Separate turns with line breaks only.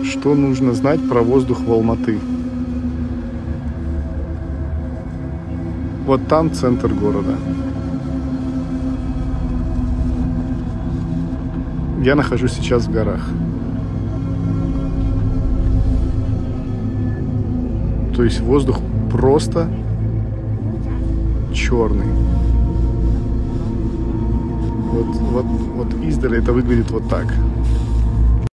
Что нужно знать про воздух в Алматы? Вот там центр города. Я нахожусь сейчас в горах. То есть воздух просто черный. Вот издали это выглядит вот так.